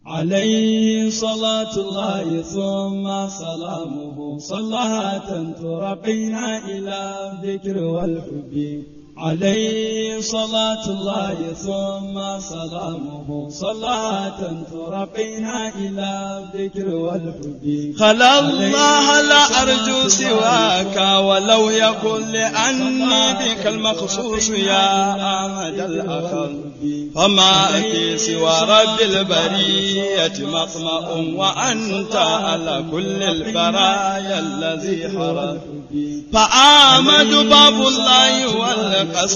عليه صلاة الله ثم سلامه صلاة ترقينا إلى الذكر والحب عليه صلاة الله ثم سلامه صلاة ترقينا إلى الذكر والحب خلا الله لا أرجو سواك ولو يكن لأني بك المخصوص يا أحمد الأخر فما أتي سوى رب البرية مطمع وأنت على كل البرايا الذي حرم فآمد باب الله والقصر